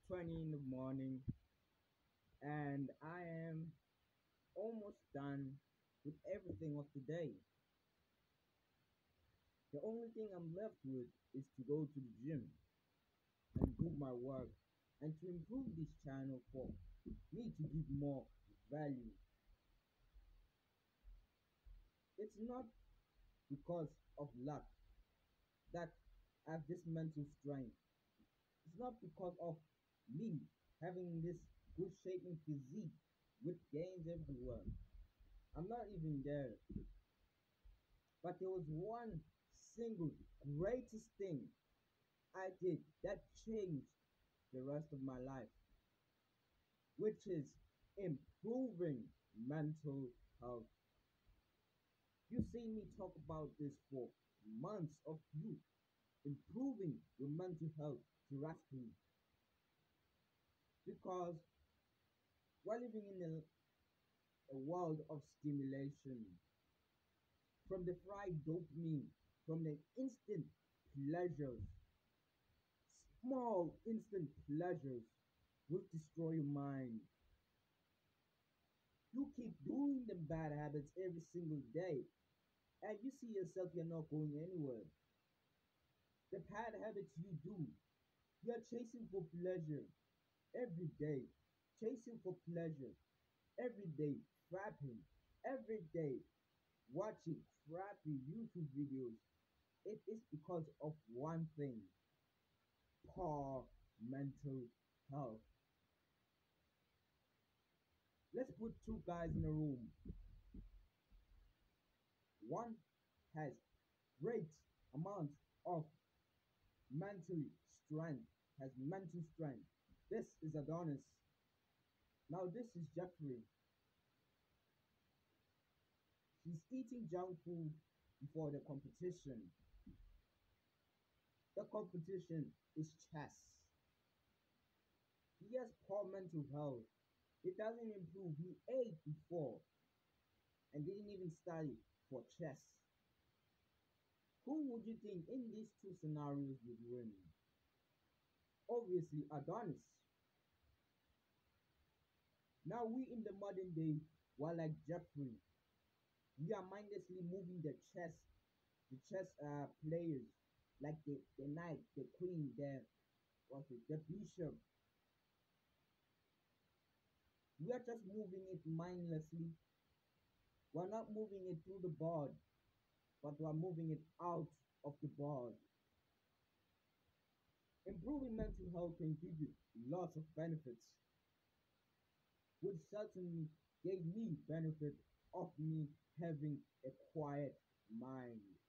6:20 in the morning and I am almost done with everything of the day. The only thing I'm left with is to go to the gym and do my work and to improve this channel for me to give more value. It's not because of luck that I have this mental strength. It's not because of me having this good shaping physique with gains everywhere. I'm not even there. But there was one single greatest thing I did that changed the rest of my life, which is improving mental health. You see me talk about this for months of you improving your mental health drastically because we're living in a world of stimulation from the fried dopamine, from the instant pleasures. Small instant pleasures will destroy your mind. You keep doing the bad habits every single day, and you see yourself you're not going anywhere. The bad habits you do, you're chasing for pleasure every day, chasing for pleasure every day, frapping every day, watching crappy YouTube videos. It is because of one thing: poor mental health. Let's put two guys in a room. One has great amount of mentally strength, has mental strength. This is Adonis. Now this is Jeffrey. He's eating junk food before the competition. The competition is chess. He has poor mental health. It doesn't improve. He ate before and didn't even study for chess. Who would you think in these two scenarios would win? Obviously Adonis. Now we in the modern day, while like Jeffrey, we are mindlessly moving the chess players, like the knight, the queen, the bishop. We are just moving it mindlessly. We're not moving it through the board, but we're moving it out of the board. Improving mental health can give you lots of benefits, which certainly gave me benefit of me having a quiet mind.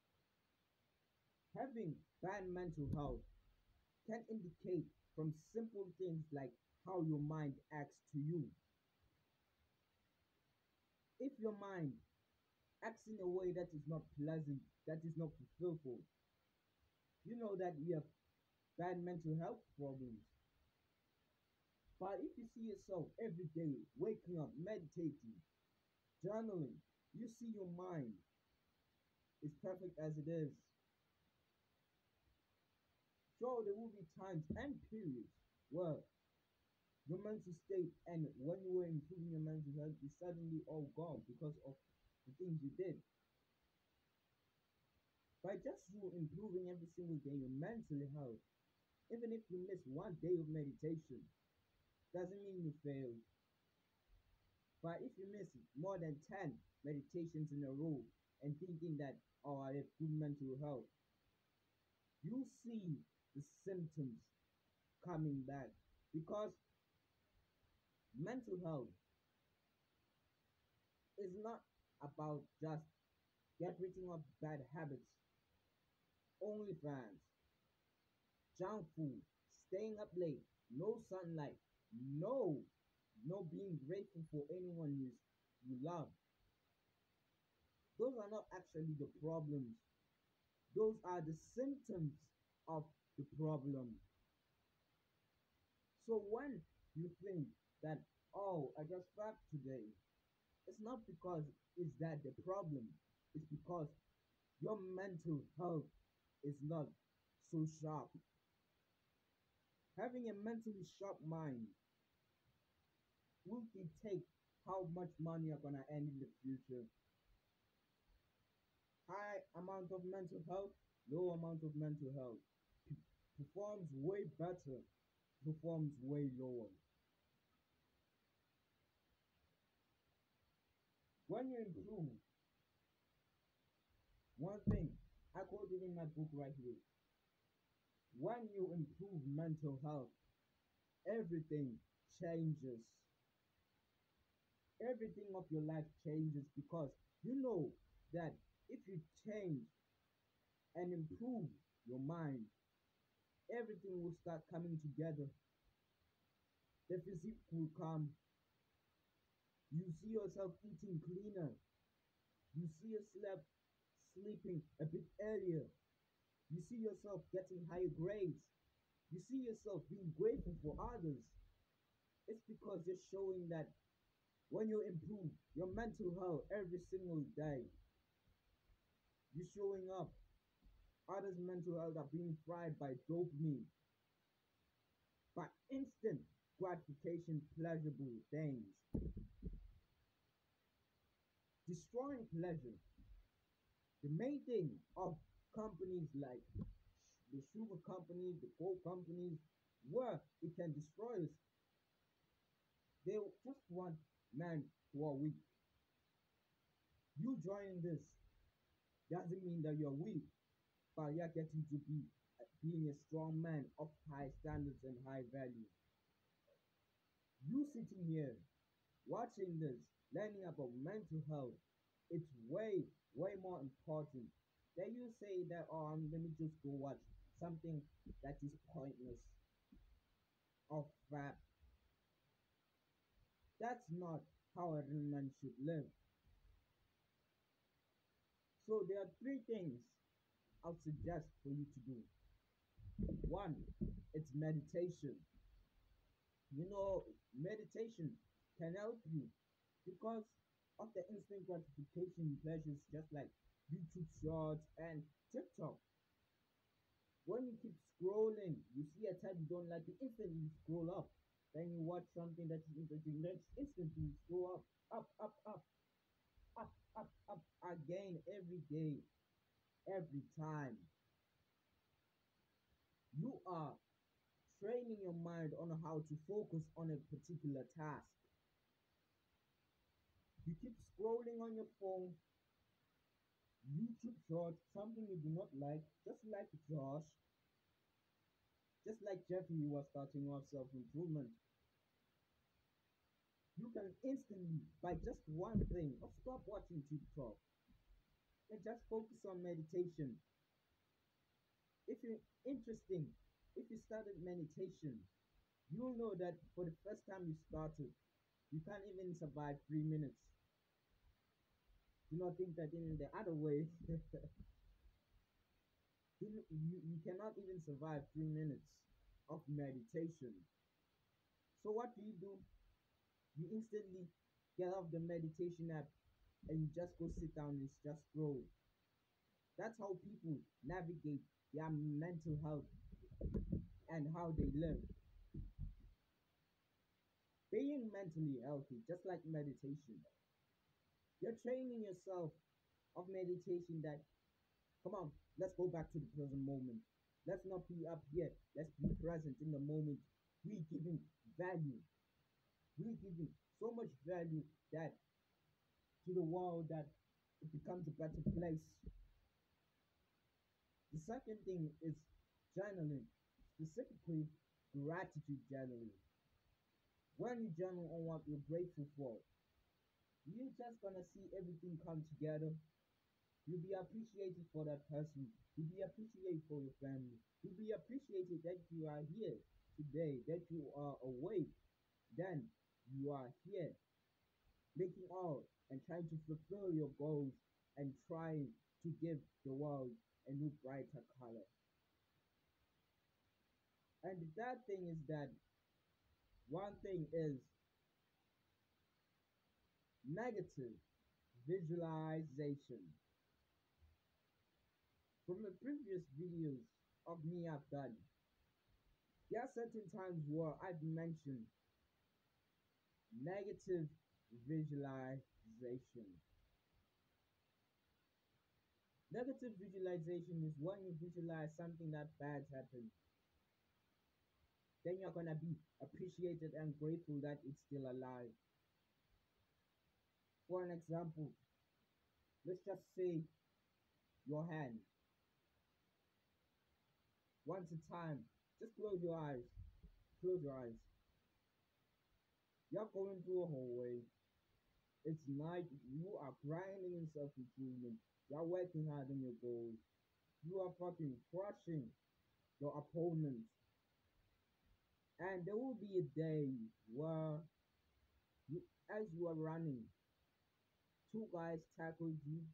Having bad mental health can indicate from simple things like how your mind acts to you. If your mind acts in a way that is not pleasant, that is not fulfillful, you know that you have bad mental health problems. But if you see yourself every day waking up, meditating, journaling, you see your mind is perfect as it is. Sure, there will be times and periods where your mental state and when you were improving your mental health is suddenly all gone because of the things you did. By just you improving every single day your mental health, even if you miss one day of meditation, doesn't mean you failed. But if you miss more than 10 meditations in a row and thinking that, oh, I have good mental health, you see the symptoms coming back because mental health is not about just get rid of bad habits, OnlyFans, junk food, staying up late, no sunlight, no being grateful for anyone you love. Those are not actually the problems. Those are the symptoms of the problem. So when you think that, oh, I just fapped today, it's not because it's that the problem. It's because your mental health is not so sharp. Having a mentally sharp mind will dictate how much money you're gonna earn in the future. High amount of mental health, low amount of mental health. Performs way better, performs way lower. When you improve, one thing I quoted in my book right here. When you improve mental health, everything changes. Everything of your life changes because you know that if you change and improve your mind, everything will start coming together. The physique will come. You see yourself eating cleaner. You see yourself sleeping a bit earlier. You see yourself getting higher grades. You see yourself being grateful for others. It's because you're showing that when you improve your mental health every single day, you're showing up. Others' mental health are being fried by dopamine, by instant gratification, pleasurable things, destroying pleasure. The main thing of companies like the sugar companies, the coal companies, where it can destroy us, they just want men who are weak. You joining this doesn't mean that you're weak, but you're getting to be being a strong man of high standards and high value. You sitting here watching this, learning about mental health, it's way more important than you say that, oh, let me just go watch something that is pointless or fat. That's not how a real man should live. So there are three things I'll suggest for you to do. One, it's meditation. You know, meditation can help you because of the instant gratification pleasures just like YouTube shorts and TikTok. When you keep scrolling, you see a type you don't like, you instantly scroll up. Then you watch something that is interesting, next instantly you scroll up again every day, every time. You are training your mind on how to focus on a particular task. You keep scrolling on your phone, YouTube shorts, something you do not like, just like Josh, just like Jeffrey was starting off self-improvement. You can instantly, by just one thing, or stop watching TikTok and just focus on meditation. If you're interesting, if you started meditation, you'll know that for the first time you started, you can't even survive 3 minutes. Do not think that in the other way, you cannot even survive 3 minutes of meditation. So what do? You instantly get off the meditation app and you just go sit down and just scroll. That's how people navigate their mental health and how they live. Being mentally healthy, just like meditation, you're training yourself of meditation that, come on, let's go back to the present moment. Let's not be up here. Let's be present in the moment. We giving value. We giving so much value that to the world that it becomes a better place. The second thing is journaling, specifically gratitude journaling. When you journal on what you're grateful for, you're just gonna see everything come together. You'll be appreciated for that person. You'll be appreciated for your family. You'll be appreciated that you are here today, that you are awake. Then you are here making all and trying to fulfill your goals and trying to give the world a new brighter color. And the third thing is that one thing is negative visualization. From the previous videos of me I've done, There are certain times where I've mentioned negative visualization. Negative visualization is when you visualize something that bad happened. Then you're gonna be appreciated and grateful that it's still alive. For an example, let's just say your hand. Once a time, just close your eyes. Close your eyes. You're going through a hallway. It's night. You are grinding in self improvement. You're working hard on your goals. You are fucking crushing your opponents. And there will be a day where you, as you are running, two guys tackled you.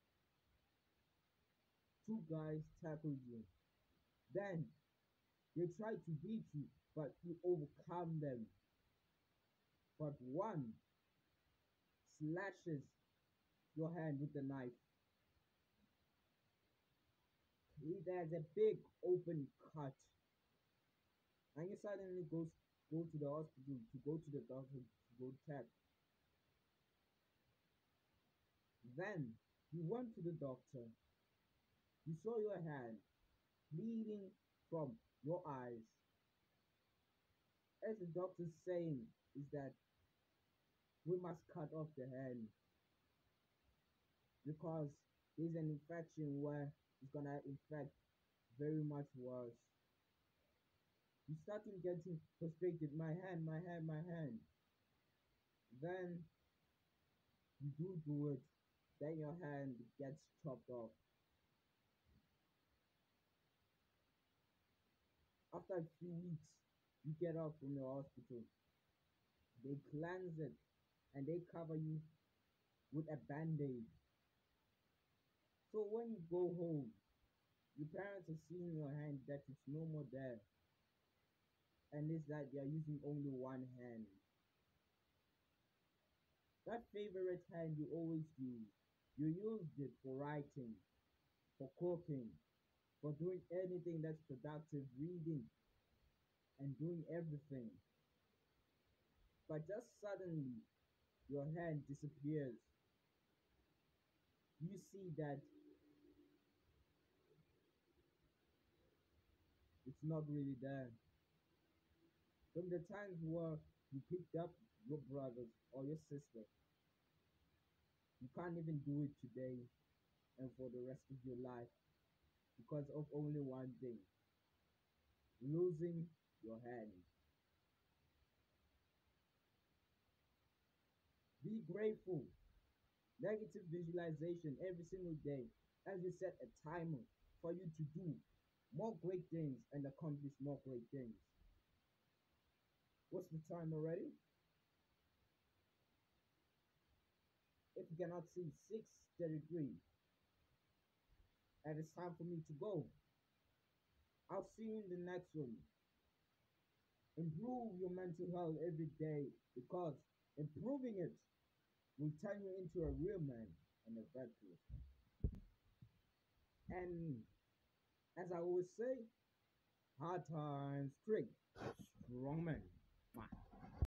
Two guys tackled you. Then they try to beat you, but you overcome them. But one slashes your hand with the knife. It has a big open cut, and you suddenly go to the hospital to go to the doctor to go check. Then you went to the doctor. You saw your hand bleeding from your eyes. As the doctor's saying is that we must cut off the hand because there's an infection where it's gonna infect very much worse. You started getting frustrated. My hand, my hand, my hand. Then you do it. Then your hand gets chopped off. After a few weeks, you get off from the hospital. They cleanse it and they cover you with a band-aid. So when you go home, your parents are seeing your hand that it's no more there. And it's that they are using only one hand. That favorite hand you always use. You used it for writing, for cooking, for doing anything that's productive, reading, and doing everything. But just suddenly, your hand disappears. You see that it's not really there. From the times where you picked up your brothers or your sister, you can't even do it today and for the rest of your life because of only one thing, losing your hand. Be grateful. Negative visualization every single day as you set a timer for you to do more great things and accomplish more great things. What's the time already? If you cannot see, 6:33, and it's time for me to go. I'll see you in the next one. Improve your mental health every day because improving it will turn you into a real man and a virtuous. And as I always say, hard times create strong men. Mwah.